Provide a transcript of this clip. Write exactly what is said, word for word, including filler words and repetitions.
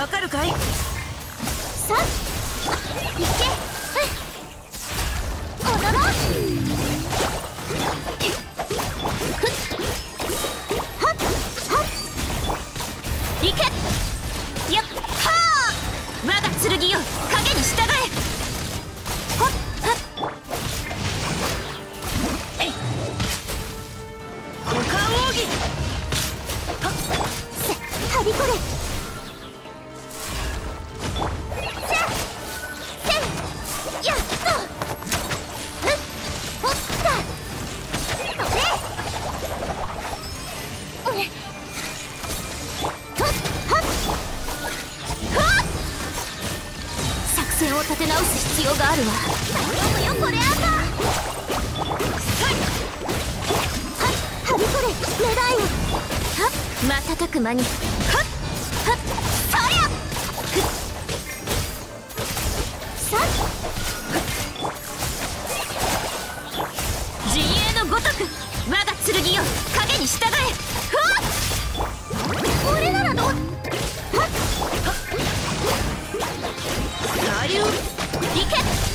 わかるかい。 さあ行け、踊ろう。はっはっ行け、やっはあ、我が剣よ影に従え。はっはっ股間奥義。 はびこれ。せせやっとふっほったそれうっとっはっはっ作戦を立て直す必要があるわ。頼むよこれあかはびこれ狙いをはっ瞬く間にはっはっそりゃふっさっ陣営のごとく我が剣よ影に従え。ふわっこれならどうはっ左右。 いけ